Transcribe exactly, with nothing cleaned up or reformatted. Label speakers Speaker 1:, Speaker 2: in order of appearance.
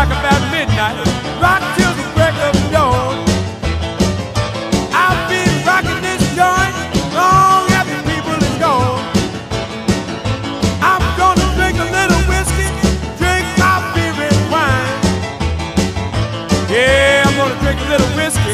Speaker 1: rock about midnight, rock till the break of dawn. I've been rocking this joint long after people is gone. I'm gonna drink a little whiskey, drink my beer and wine. Yeah, I'm gonna drink a little whiskey,